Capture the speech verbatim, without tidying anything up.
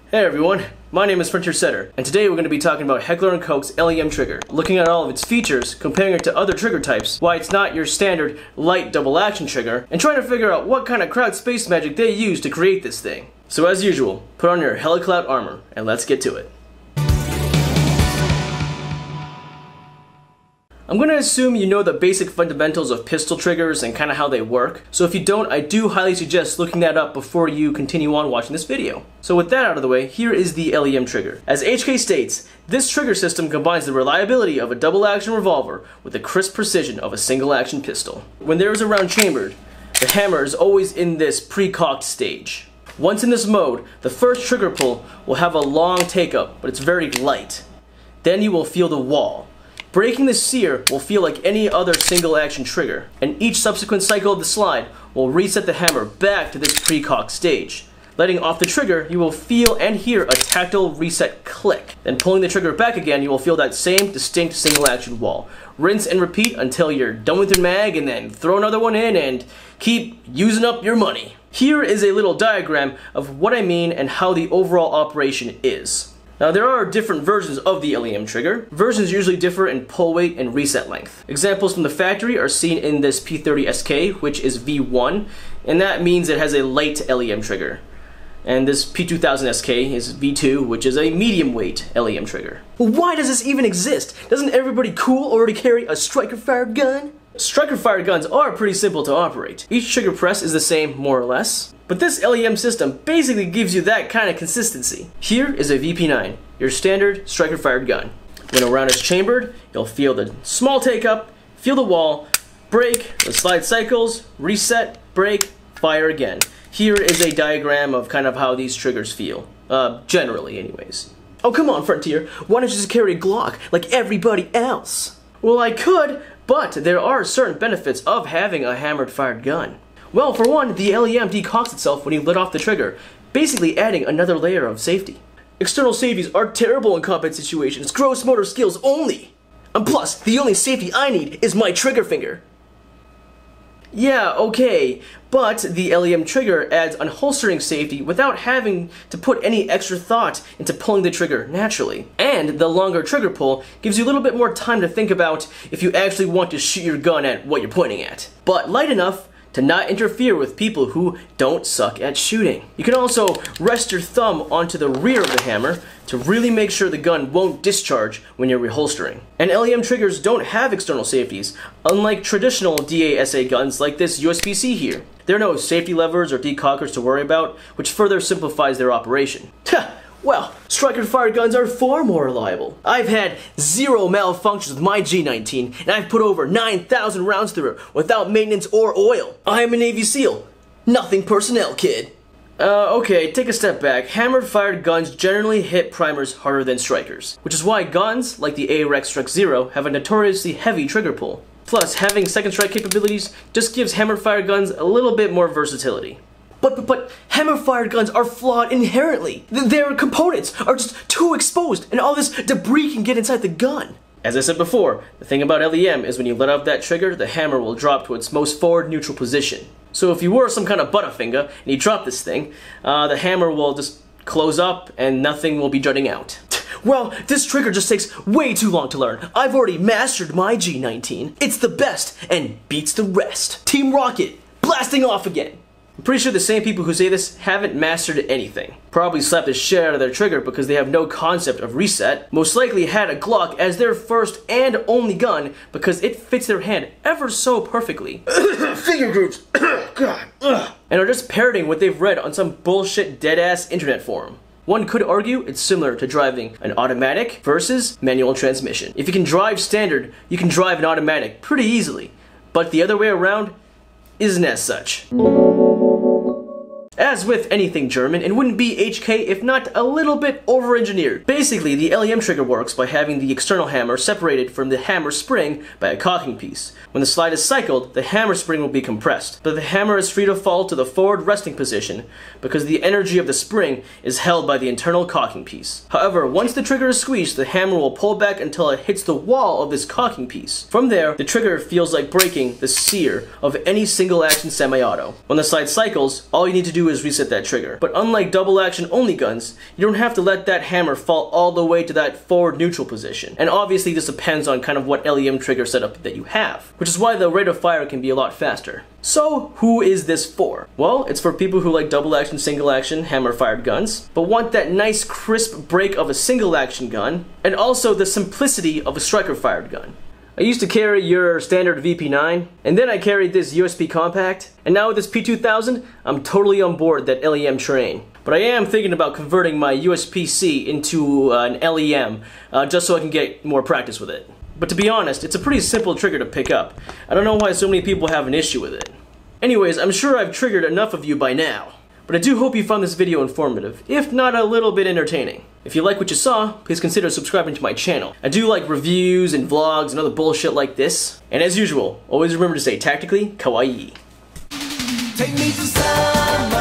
Hey everyone, my name is frontier dot setter, and today we're going to be talking about Heckler and Koch's L E M trigger, looking at all of its features, comparing it to other trigger types, why it's not your standard light double action trigger, and trying to figure out what kind of Kraut space magic they used to create this thing. So as usual, put on your Helicloud armor, and let's get to it. I'm going to assume you know the basic fundamentals of pistol triggers and kind of how they work, so if you don't, I do highly suggest looking that up before you continue on watching this video. So with that out of the way, here is the L E M trigger. As H K states, this trigger system combines the reliability of a double action revolver with the crisp precision of a single action pistol. When there is a round chambered, the hammer is always in this pre-cocked stage. Once in this mode, the first trigger pull will have a long take-up, but it's very light. Then you will feel the wall. Breaking the sear will feel like any other single action trigger, and each subsequent cycle of the slide will reset the hammer back to this pre-cocked stage. Letting off the trigger, you will feel and hear a tactile reset click. Then pulling the trigger back again, you will feel that same distinct single action wall. Rinse and repeat until you're done with your mag, and then throw another one in and keep using up your money. Here is a little diagram of what I mean and how the overall operation is. Now there are different versions of the L E M trigger. Versions usually differ in pull weight and reset length. Examples from the factory are seen in this P thirty S K, which is V one, and that means it has a light L E M trigger. And this P two thousand S K is V two, which is a medium weight L E M trigger. Well, why does this even exist? Doesn't everybody cool already carry a striker fired gun? Striker fired guns are pretty simple to operate. Each trigger press is the same, more or less. But this L E M system basically gives you that kind of consistency. Here is a V P nine, your standard striker fired gun. When a round is chambered, you'll feel the small take up, feel the wall, break, the slide cycles, reset, break, fire again. Here is a diagram of kind of how these triggers feel. Uh, generally anyways. Oh come on Frontier, why don't you just carry a Glock like everybody else? Well I could, but there are certain benefits of having a hammered fired gun. Well, for one, the L E M decocks itself when you let off the trigger, basically adding another layer of safety. External safeties are terrible in combat situations, gross motor skills only! And plus, the only safety I need is my trigger finger. Yeah, okay, but the L E M trigger adds unholstering safety without having to put any extra thought into pulling the trigger naturally. And the longer trigger pull gives you a little bit more time to think about if you actually want to shoot your gun at what you're pointing at. But light enough to not interfere with people who don't suck at shooting. You can also rest your thumb onto the rear of the hammer to really make sure the gun won't discharge when you're reholstering. And L E M triggers don't have external safeties, unlike traditional D A S A guns like this U S P C here. There are no safety levers or decockers to worry about, which further simplifies their operation. Well, striker fired guns are far more reliable. I've had zero malfunctions with my G nineteen, and I've put over nine thousand rounds through it without maintenance or oil. I am a Navy SEAL. Nothing personnel, kid. Uh, okay, take a step back. Hammered fired guns generally hit primers harder than strikers, which is why guns like the A R X Strike Zero have a notoriously heavy trigger pull. Plus, having second strike capabilities just gives hammered fired guns a little bit more versatility. But, but, but, hammer-fired guns are flawed inherently. Th their components are just too exposed, and all this debris can get inside the gun. As I said before, the thing about L E M is when you let off that trigger, the hammer will drop to its most forward neutral position. So if you were some kind of butterfinger, and you drop this thing, uh, the hammer will just close up, and nothing will be jutting out. Well, this trigger just takes way too long to learn. I've already mastered my G nineteen. It's the best, and beats the rest. Team Rocket, blasting off again. I'm pretty sure the same people who say this haven't mastered anything. Probably slapped the shit out of their trigger because they have no concept of reset. Most likely had a Glock as their first and only gun because it fits their hand ever so perfectly. Finger groups! God! And are just parroting what they've read on some bullshit dead-ass internet forum. One could argue it's similar to driving an automatic versus manual transmission. If you can drive standard, you can drive an automatic pretty easily. But the other way around isn't as such. As with anything German, it wouldn't be H K if not a little bit over-engineered. Basically, the L E M trigger works by having the external hammer separated from the hammer spring by a cocking piece. When the slide is cycled, the hammer spring will be compressed, but the hammer is free to fall to the forward resting position because the energy of the spring is held by the internal cocking piece. However, once the trigger is squeezed, the hammer will pull back until it hits the wall of this cocking piece. From there, the trigger feels like breaking the sear of any single action semi-auto. When the slide cycles, all you need to do do is reset that trigger. But unlike double action only guns, you don't have to let that hammer fall all the way to that forward neutral position. And obviously this depends on kind of what L E M trigger setup that you have, which is why the rate of fire can be a lot faster. So who is this for? Well, it's for people who like double action, single action, hammer fired guns, but want that nice crisp break of a single action gun, and also the simplicity of a striker fired gun. I used to carry your standard V P nine, and then I carried this U S P compact, and now with this P two thousand, I'm totally on board that L E M train. But I am thinking about converting my U S P C into uh, an L E M, uh, just so I can get more practice with it. But to be honest, it's a pretty simple trigger to pick up. I don't know why so many people have an issue with it. Anyways, I'm sure I've triggered enough of you by now. But I do hope you found this video informative, if not a little bit entertaining. If you like what you saw, please consider subscribing to my channel. I do like reviews and vlogs and other bullshit like this. And as usual, always remember to stay tactically kawaii. Take me to summer.